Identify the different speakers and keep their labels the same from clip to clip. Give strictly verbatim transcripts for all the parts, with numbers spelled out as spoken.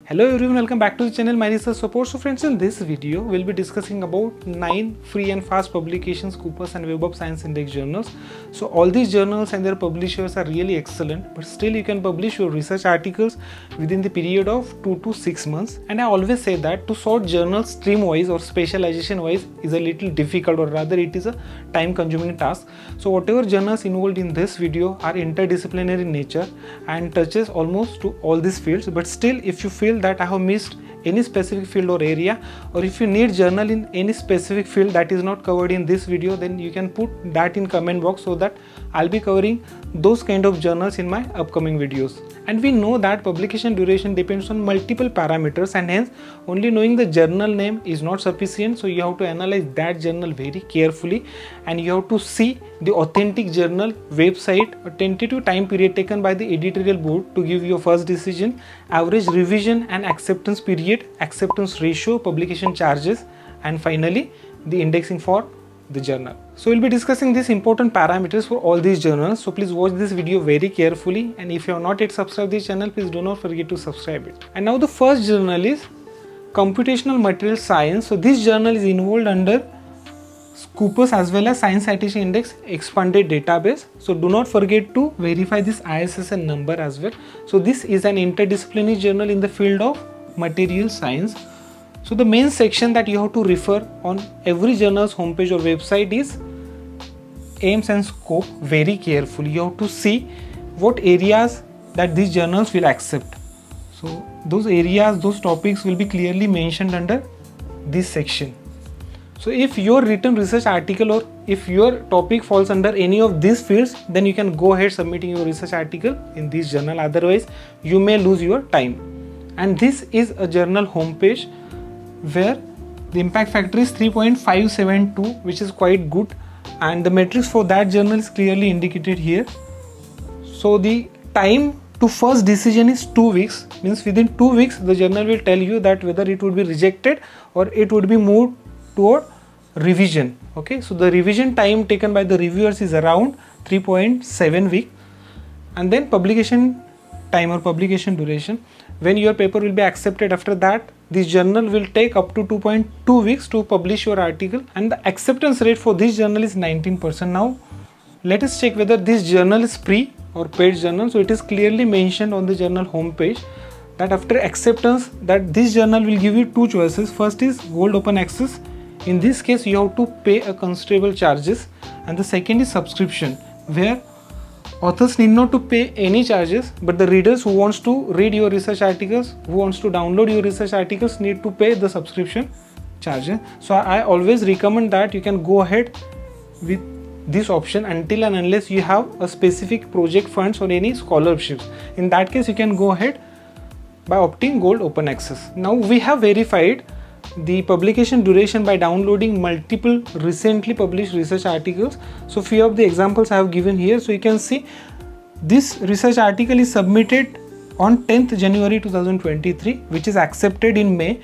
Speaker 1: Hello everyone, welcome back to the channel My Research Support. So friends, in this video we'll be discussing about nine free and fast publications, Scopus and Web of Science Index journals. So all these journals and their publishers are really excellent, but still you can publish your research articles within the period of two to six months. And I always say that to sort journals stream wise or specialization wise is a little difficult, or rather it is a time consuming task. So whatever journals involved in this video are interdisciplinary in nature and touches almost to all these fields. But still, if you feel that I have missed any specific field or area, or if you need journal in any specific field that is not covered in this video, then you can put that in comment box so that I'll be covering those kind of journals in my upcoming videos. And we know that publication duration depends on multiple parameters, and hence only knowing the journal name is not sufficient. So you have to analyze that journal very carefully, and you have to see the authentic journal website, a tentative time period taken by the editorial board to give your first decision, average revision and acceptance period, acceptance ratio, publication charges, and finally the indexing for the journal. So we'll be discussing these important parameters for all these journals. So please watch this video very carefully, and if you have not yet subscribed this channel, please do not forget to subscribe it. And now the first journal is Computational Material Science. So this journal is involved under Scopus as well as Science Citation Index expanded database. So do not forget to verify this I S S N number as well. So this is an interdisciplinary journal in the field of material science. So the main section that you have to refer on every journal's homepage or website is aims and scope very carefully. You have to see what areas that these journals will accept. So those areas, those topics will be clearly mentioned under this section. So if your written research article or if your topic falls under any of these fields, then you can go ahead submitting your research article in this journal. Otherwise, you may lose your time. And this is a journal homepage where the impact factor is three point five seven two, which is quite good, and the metrics for that journal is clearly indicated here. So the time to first decision is two weeks, means within two weeks the journal will tell you that whether it would be rejected or it would be moved toward revision. Okay, so the revision time taken by the reviewers is around three point seven weeks, and then publication time or publication duration, when your paper will be accepted, after that this journal will take up to two point two weeks to publish your article, and the acceptance rate for this journal is nineteen percent. Now let us check whether this journal is free or paid journal. So it is clearly mentioned on the journal homepage that after acceptance that this journal will give you two choices. First is gold open access. In this case you have to pay a considerable charges, and the second is subscription, where authors need not to pay any charges, but the readers who wants to read your research articles, who wants to download your research articles, need to pay the subscription charges. So I always recommend that you can go ahead with this option until and unless you have a specific project funds or any scholarships. In that case you can go ahead by opting gold open access. Now we have verified the publication duration by downloading multiple recently published research articles. So few of the examples I have given here. So you can see this research article is submitted on tenth January two thousand twenty-three, which is accepted in May.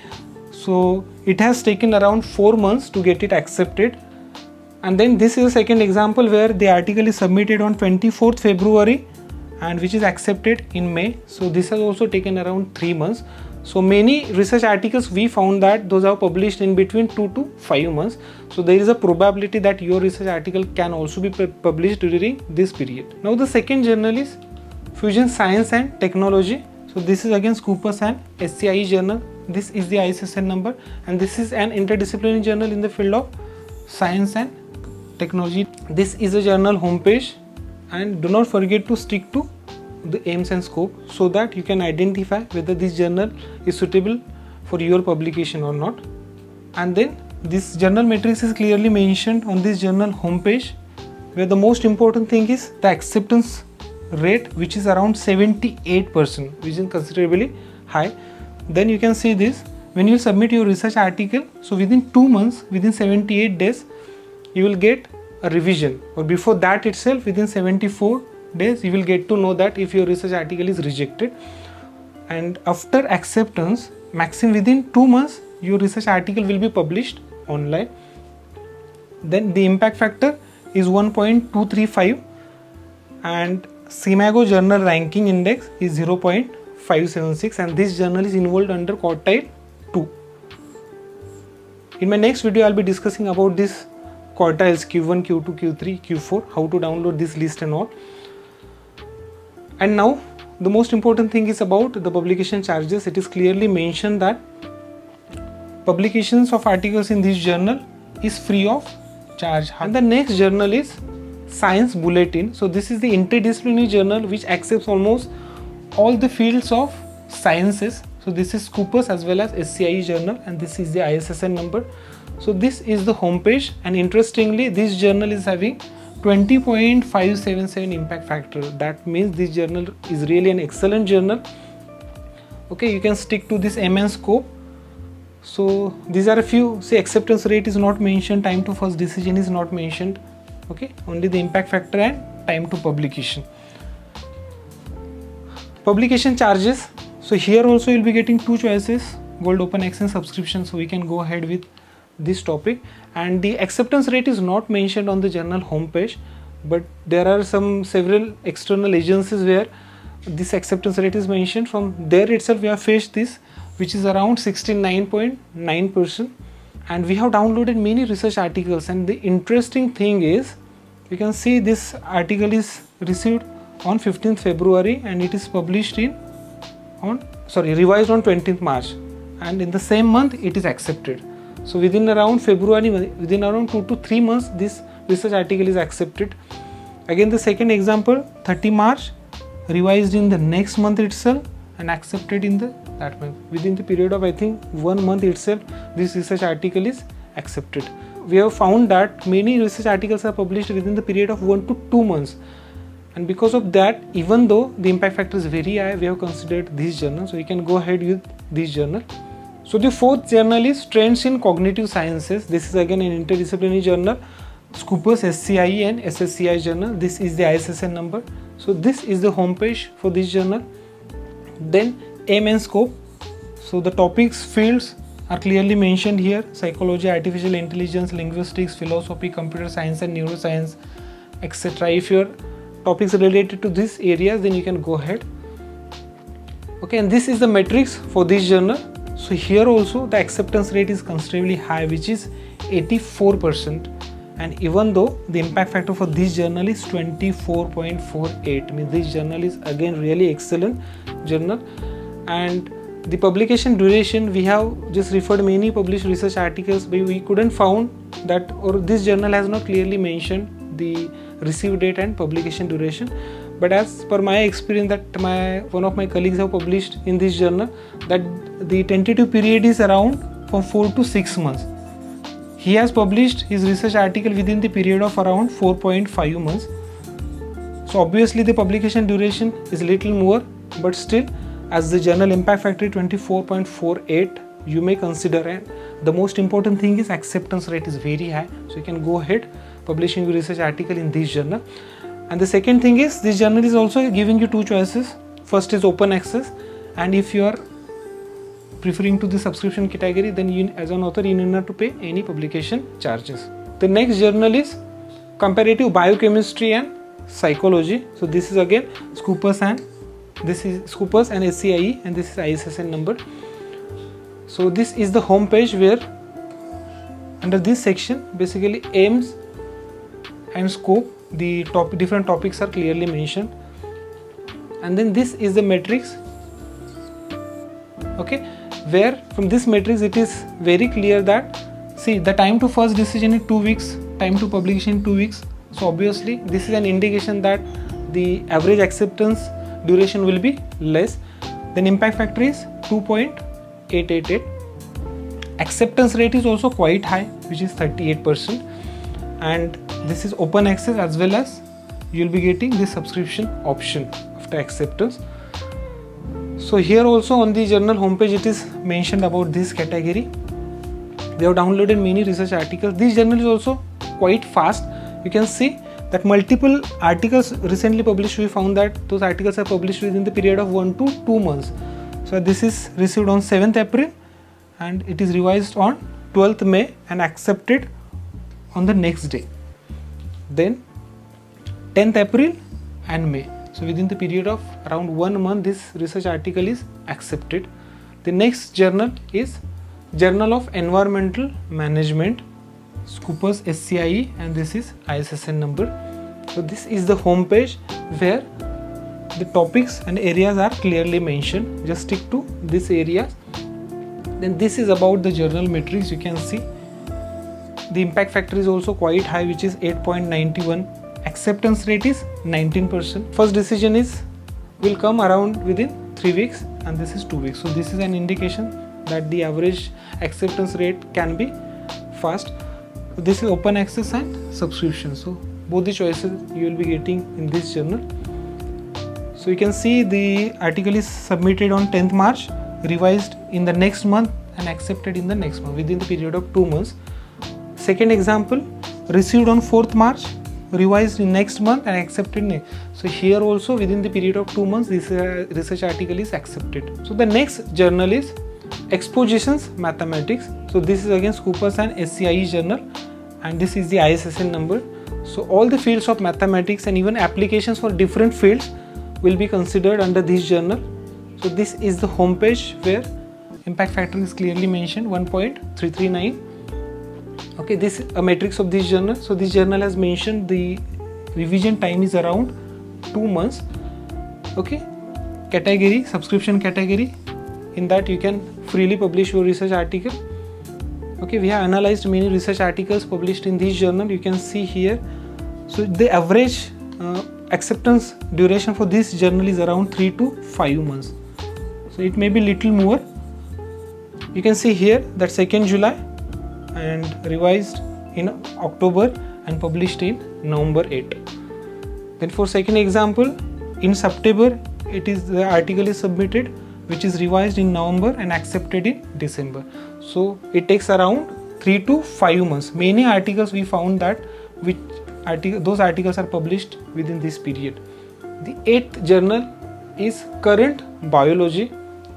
Speaker 1: So it has taken around four months to get it accepted. And then this is a second example where the article is submitted on twenty-fourth February and which is accepted in May. So this has also taken around three months. So many research articles we found that those are published in between two to five months. So there is a probability that your research article can also be published during this period. Now the second journal is Fusion Science and Technology. So this is again Scopus and S C I E journal. This is the I S S N number, and this is an interdisciplinary journal in the field of science and technology. This is a journal homepage, and do not forget to stick to the aims and scope so that you can identify whether this journal is suitable for your publication or not. And then this journal matrix is clearly mentioned on this journal homepage, where the most important thing is the acceptance rate, which is around seventy-eight percent, which is considerably high. Then you can see this when you submit your research article. So within two months, within seventy-eight days, you will get a revision, or before that itself within seventy-four days you will get to know that if your research article is rejected. And after acceptance, maximum within two months your research article will be published online. Then the impact factor is one point two three five, and SCImago journal ranking index is zero point five seven six, and this journal is involved under quartile two. In my next video, I'll be discussing about this quartiles Q one, Q two, Q three, Q four, how to download this list and all. And now the most important thing is about the publication charges. It is clearly mentioned that publications of articles in this journal is free of charge. And the next journal is Science Bulletin. So this is the interdisciplinary journal which accepts almost all the fields of sciences. So this is Scopus as well as S C I E journal, and this is the I S S N number. So this is the homepage, and interestingly this journal is having twenty point five seven seven impact factor. That means this journal is really an excellent journal. Okay, you can stick to this M N scope. So these are a few. See, acceptance rate is not mentioned, time to first decision is not mentioned. Okay, only the impact factor and time to publication. Publication charges. So here also you'll be getting two choices, Gold Open Access subscription. So we can go ahead with this topic, and the acceptance rate is not mentioned on the journal homepage, but there are some several external agencies where this acceptance rate is mentioned. From there itself we have fetched this, which is around sixty-nine point nine percent, and we have downloaded many research articles. And the interesting thing is, you can see this article is received on fifteenth February and it is published in on sorry revised on twentieth March, and in the same month it is accepted. So within around February, within around two to three months, this research article is accepted. Again, the second example, thirtieth March, revised in the next month itself and accepted in the that month. Within the period of I think one month itself, this research article is accepted. We have found that many research articles are published within the period of one to two months. And because of that, even though the impact factor is very high, we have considered this journal. So you can go ahead with this journal. So the fourth journal is Trends in Cognitive Sciences. This is again an interdisciplinary journal. Scopus, S C I E and S S C I journal. This is the I S S N number. So this is the homepage for this journal. Then M N scope. So the topics, fields are clearly mentioned here: psychology, artificial intelligence, linguistics, philosophy, computer science and neuroscience, et cetera. If your topics related to this areas, then you can go ahead. Okay, and this is the metrics for this journal. So here also the acceptance rate is considerably high, which is eighty-four percent, and even though the impact factor for this journal is twenty-four point four eight, I mean this journal is again really excellent journal. And the publication duration, we have just referred many published research articles, but we couldn't found that, or this journal has not clearly mentioned the receive date and publication duration. But as per my experience, that my one of my colleagues have published in this journal, that the tentative period is around from four to six months. He has published his research article within the period of around four point five months. So obviously the publication duration is little more, but still, as the journal impact factor twenty-four point four eight, you may consider. And the most important thing is acceptance rate is very high, so you can go ahead publishing your research article in this journal. And the second thing is, this journal is also giving you two choices. First is open access, and if you are preferring to the subscription category, then you as an author you need not to pay any publication charges. The next journal is Comparative Biochemistry and Psychology. So this is again Scopus, and this is Scopus and S C I E, and this is I S S N number. So this is the home page where under this section basically aims and scope, the top different topics are clearly mentioned, and then this is the matrix. Okay, where from this matrix it is very clear that, see, the time to first decision is two weeks, time to publication two weeks. So obviously this is an indication that the average acceptance duration will be less. Then impact factor is two point eight eight eight. Acceptance rate is also quite high, which is thirty-eight percent, and this is open access, as well as you will be getting the subscription option after acceptance. So here also on the journal homepage it is mentioned about this category. They have downloaded many research articles. This journal is also quite fast. You can see that multiple articles recently published, we found that those articles are published within the period of one to two months. So this is received on seventh April and it is revised on twelfth May and accepted on the next day. Then tenth April and May. So within the period of around one month, this research article is accepted. The next journal is Journal of Environmental Management, Scoopus S C I E, and this is I S S N number. So this is the home page where the topics and areas are clearly mentioned. Just stick to this area. Then this is about the journal metrics. You can see the impact factor is also quite high, which is eight point nine one. Acceptance rate is nineteen percent. First decision is will come around within three weeks, and this is two weeks. So this is an indication that the average acceptance rate can be fast. So this is open access and subscription. So both the choices you will be getting in this journal. So you can see the article is submitted on tenth March, revised in the next month and accepted in the next month within the period of two months. Second example, received on fourth March, revised in next month and accepted next. So here also within the period of two months this uh, research article is accepted. So the next journal is Expositions Mathematics. So this is again Scoopus and S C I E journal, and this is the I S S N number. So all the fields of mathematics and even applications for different fields will be considered under this journal. So this is the home page where impact factor is clearly mentioned, one point three three nine. Okay, this is a matrix of this journal. So this journal has mentioned the revision time is around two months. Okay, category, subscription category, in that you can freely publish your research article. Okay, we have analyzed many research articles published in this journal. You can see here. So the average uh, acceptance duration for this journal is around three to five months. So it may be little more. You can see here that second July and revised in October and published in November eighth. Then for second example, in September it is the article is submitted, which is revised in November and accepted in December. So it takes around three to five months. Many articles we found that which article those articles are published within this period. The eighth journal is Current Biology,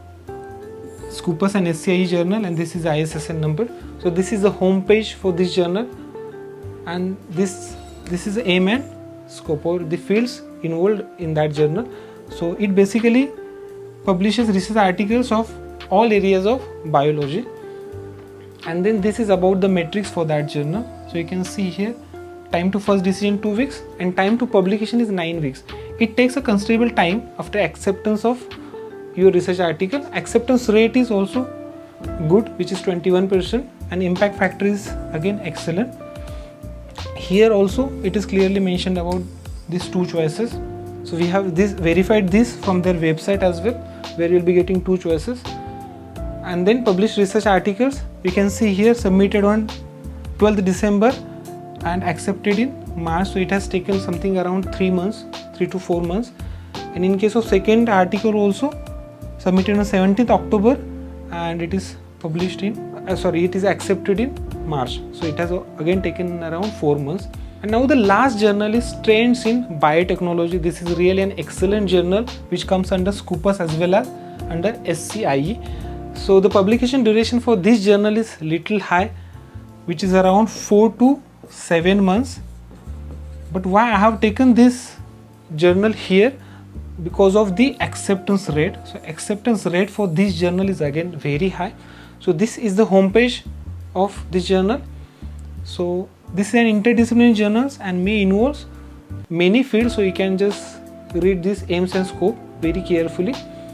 Speaker 1: Scoopus and S C I E journal, and this is I S S N number. So this is the home page for this journal, and this this is the aim and scope or the fields involved in that journal. So it basically publishes research articles of all areas of biology, and then this is about the metrics for that journal. So you can see here time to first decision two weeks and time to publication is nine weeks. It takes a considerable time after acceptance of your research article. Acceptance rate is also good, which is twenty-one percent, and impact factor is again excellent. Here also it is clearly mentioned about these two choices. So we have this verified this from their website as well, where you'll be getting two choices. And then published research articles, you can see here submitted on twelfth December and accepted in March. So it has taken something around three months, three to four months. And in case of second article also submitted on seventeenth October and it is published in uh, sorry it is accepted in March. So it has again taken around four months. And now the last journal is Trends in Biotechnology. This is really an excellent journal which comes under Scoopus as well as under S C I E. So the publication duration for this journal is little high, which is around four to seven months. But why I have taken this journal here? Because of the acceptance rate. So acceptance rate for this journal is again very high. So this is the home page of this journal. So this is an interdisciplinary journal and may involve many fields. So you can just read this aims and scope very carefully.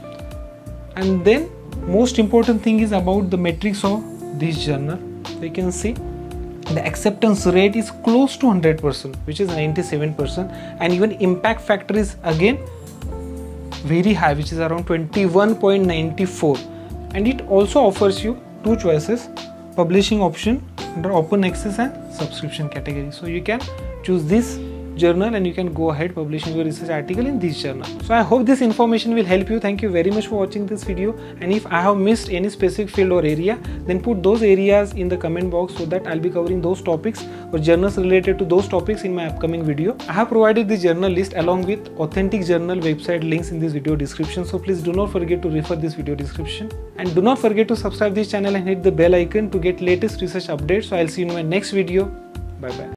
Speaker 1: And then most important thing is about the metrics of this journal. So you can see the acceptance rate is close to one hundred percent, which is ninety-seven percent, and even impact factor is again very high, which is around twenty-one point nine four, and it also offers you two choices, publishing option under open access and subscription category. So you can choose this journal and you can go ahead publishing your research article in this journal. So I hope this information will help you. Thank you very much for watching this video, and if I have missed any specific field or area, then put those areas in the comment box so that I'll be covering those topics or journals related to those topics in my upcoming video. I have provided the journal list along with authentic journal website links in this video description, so please do not forget to refer this video description, and do not forget to subscribe this channel and hit the bell icon to get latest research updates. So I'll see you in my next video. Bye bye.